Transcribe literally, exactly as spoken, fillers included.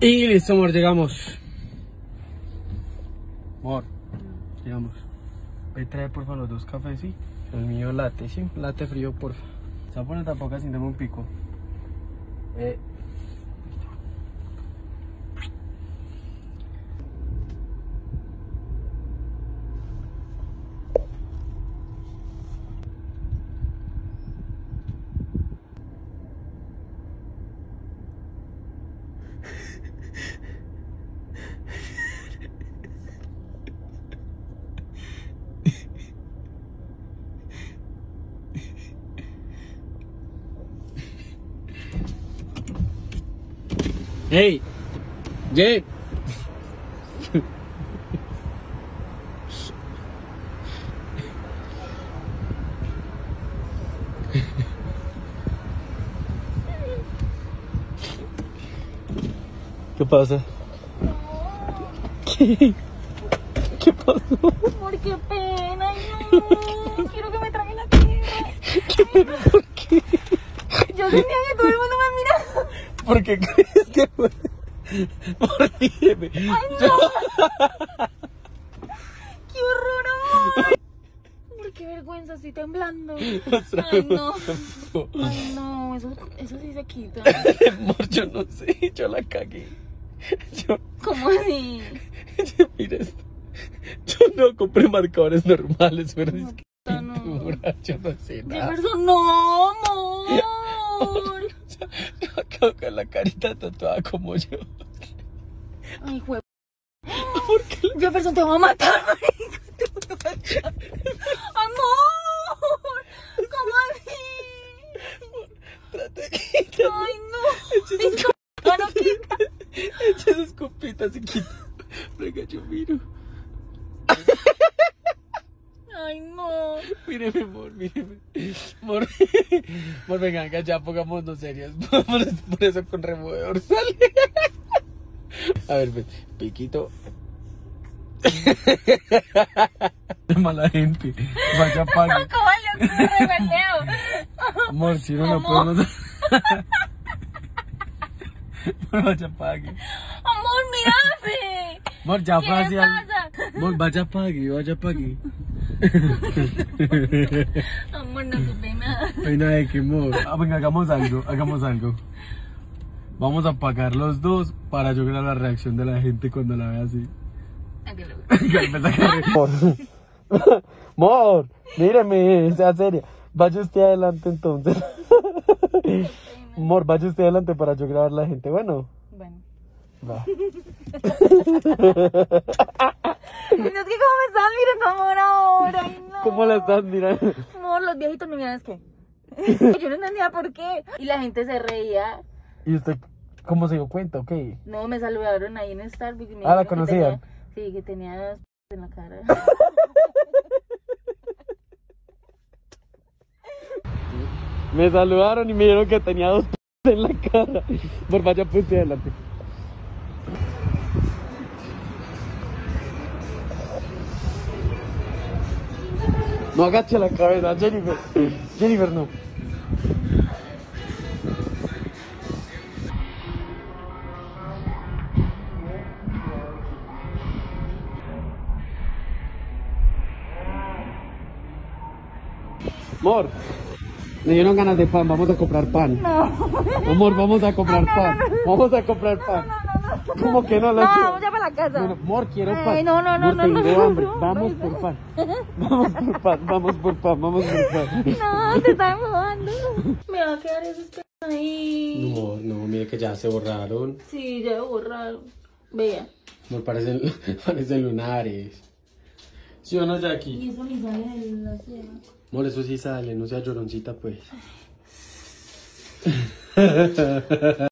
Y listo, amor, llegamos. Amor, llegamos. Ve, trae por favor los dos cafés, sí. El mío latte, sí. Latte frío, porfa. Se va a poner tampoco sin darme un pico. Eh. Hey, Jake. ¿Qué pasa? ¿Qué? ¿Qué pasó? Amor, qué pena, no. Quiero que me traigan la tierra. ¿Qué? ¿Por qué? Yo sentía que todo el mundo me miraba. ¿Por qué crees que fue? Míreme. ¡Ay, no! ¡Qué horror, amor! Amor, qué vergüenza, estoy temblando. Ay, no. Ay, no, eso, eso sí se quita. Amor, yo no sé, yo la cagué. Yo... ¿Cómo así? Mira esto. Yo no compré marcadores normales, pero No, es que no. pintura, yo no sé nada. Jefferson, no, amor. Yo, yo acabo con la carita tatuada como yo. Ay, jue... ¿Por qué? Jefferson, te voy a matar, marica. Te voy a matar. Amor, ¿cómo así? Trata de quitar. Ay, no. Disculpa, no quita. Echa esas copitas y quita. Venga, yo miro. Ay, no. Míreme, amor, míreme. Amor, amor, venga, venga, ya pongámonos serios. Por, por eso con removedor sale. A ver, ven, piquito. Mala gente. Vaya pague. ¿Cómo le ocurre, Mateo? Amor, si no lo podemos. Vaya pague. Amor, mírame. Amor, ya ¿Qué fue así. pasa? Amor, vaya pague, vaya pague. Amor, no, qué pena. Pena de que, amor. Ah, venga, hagamos algo, hagamos algo. Vamos a apagar los dos para yo ver la reacción de la gente cuando la vea así. Amor, amor, míreme, sea seria. Vaya usted adelante entonces. Amor, vaya usted adelante para yo grabar la gente. Bueno. Bueno. Va. No es que como me estaban mirando, amor, ahora. Ay, no. ¿Cómo la estás mirando? Amor, los viejitos me miran, es que yo no entendía por qué. Y la gente se reía. ¿Y usted cómo se dio cuenta? Ok. No, me saludaron ahí en Starbucks. Y me Ah, ¿la dijeron que conocían? tenía- Sí, que tenía en la cara. Me saludaron y me dijeron que tenía dos en la cara. Por vaya, pues adelante. No agache la cabeza, Jennifer. Jennifer, no. Amor, me dieron ganas de pan, vamos a comprar pan. No. Amor, vamos a comprar pan. Vamos a comprar pan. ¿Cómo que no? No, vamos ya para la casa. Bueno, amor, quiero pan. Ay, no, no, no, Amor, no, tengo no, hambre. no, Vamos no, por no. pan. Vamos por pan, vamos por pan, vamos por pan. No, te están jugando. Me va a quedar esos pelos ahí. No, no, mire que ya se borraron. Sí, ya lo borraron. Vea. Amor, parecen, parecen lunares. ¿Sí o no, Jackie? Y eso ni sale de la cena. Amor, eso sí sale, no sea lloroncita, pues.